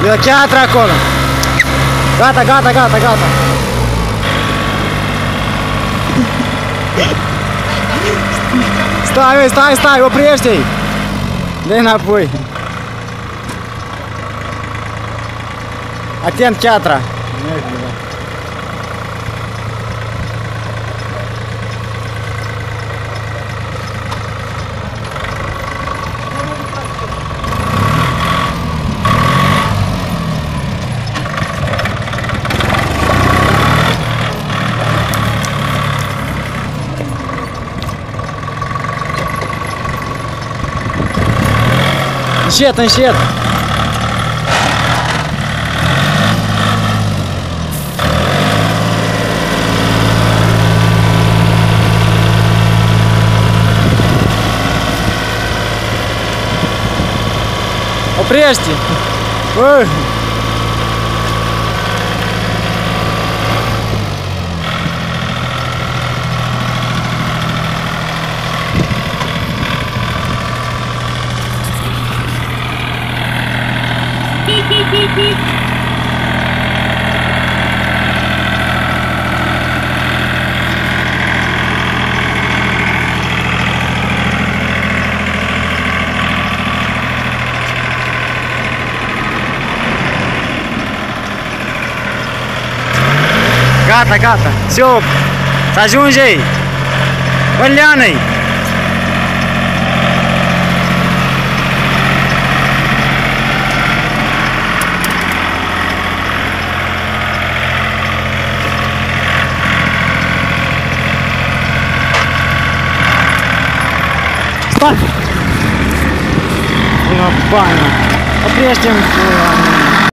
E o cheatră acolo. Gata, gata, gata, gata. Stai, stai, stai, oprește-i. Dă-i înapoi. Atent, cheatra. Încet, încet! Oprește! Ui! Gata, gata, все, să ajungi ei, în leană-i. Stai! La bană! Oprește-mi!